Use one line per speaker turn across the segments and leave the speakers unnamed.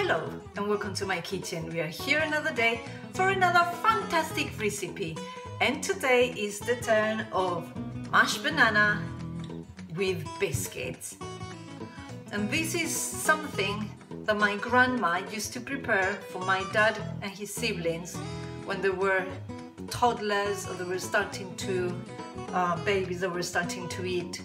Hello and welcome to my kitchen. We are here another day for another fantastic recipe, and today is the turn of mashed banana with biscuits. And this is something that my grandma used to prepare for my dad and his siblings when they were toddlers, or they were starting to babies that were starting to eat.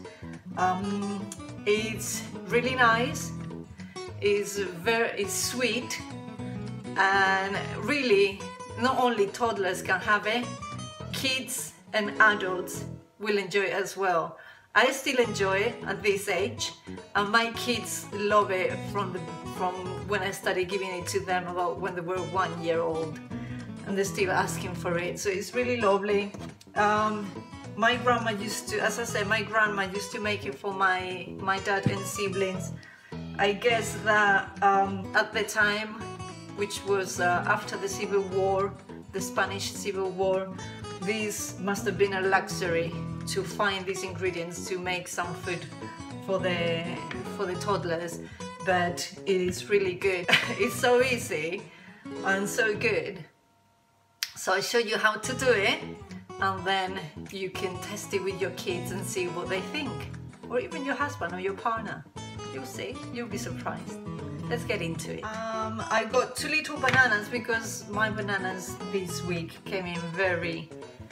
It's really nice. It's sweet, and really not only toddlers can have it, kids and adults will enjoy it as well. I still enjoy it at this age, and my kids love it from when I started giving it to them about when they were 1 year old, and they're still asking for it, so it's really lovely. My grandma used to, as I said, my grandma used to make it for my dad and siblings. I guess that at the time, which was after the Civil War, the Spanish Civil War, this must have been a luxury to find these ingredients to make some food for the toddlers. But it is really good. It's so easy and so good. So I show you how to do it, and then you can test it with your kids and see what they think, or even your husband or your partner. You'll see, you'll be surprised. Let's get into it. I got 2 little bananas because my bananas this week came in very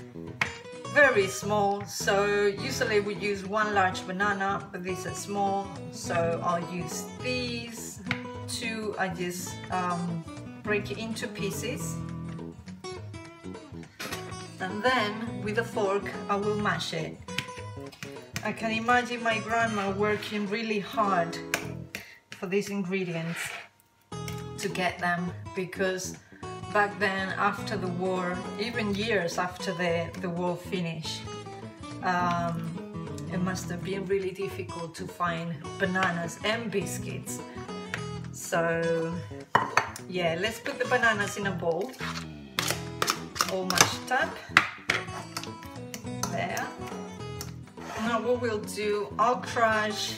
small. So usually we use 1 large banana, but these are small. So I'll use these 2. I just break it into pieces. And then with a fork, I will mash it. I can imagine my grandma working really hard for these ingredients to get them, because back then, after the war, even years after the war finished, it must have been really difficult to find bananas and biscuits. So yeah, let's put the bananas in a bowl, all mashed up. There. Now what we'll do, I'll crush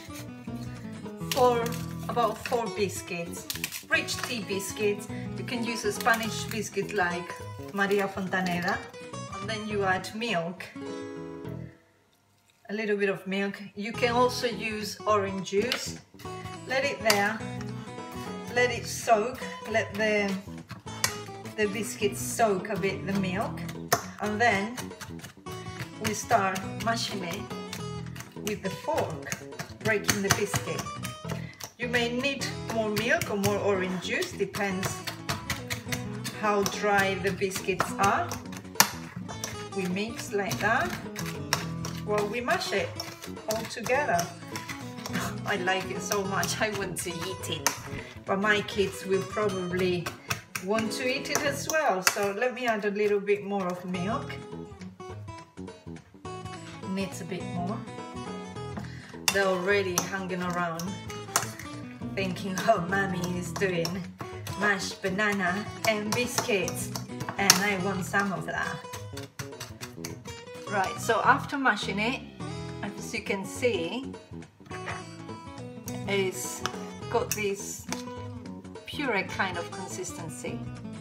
about 4 biscuits, rich tea biscuits. You can use a Spanish biscuit like Maria Fontaneda, and then you add milk, a little bit of milk. You can also use orange juice. Let it there, let it soak, let the biscuits soak a bit, the milk, and then we start mashing it with the fork, breaking the biscuit. You may need more milk or more orange juice, depends how dry the biscuits are. We mix like that while we mash it all together. I like it so much, I want to eat it, but my kids will probably want to eat it as well. So let me add a little bit more of milk. Needs a bit more. They're already hanging around thinking, oh, mommy is doing mashed banana and biscuits and I want some of that. Right, so after mashing it, as you can see, it's got this puree kind of consistency.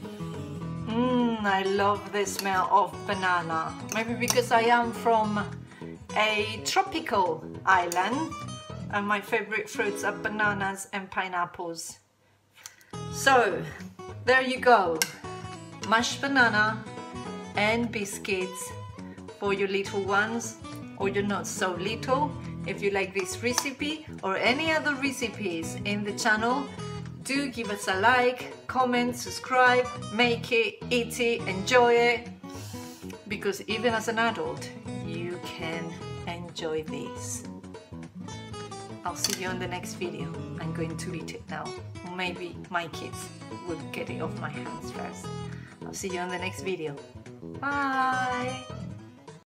I love the smell of banana. Maybe because I am from a tropical island and my favorite fruits are bananas and pineapples. So there you go, mashed banana and biscuits for your little ones, or your not so little. If you like this recipe or any other recipes in the channel, do give us a like, comment, subscribe, make it, eat it, enjoy it, because even as an adult you can enjoy this. I'll see you on the next video. I'm going to eat it now. Maybe my kids will get it off my hands first. I'll see you on the next video. Bye!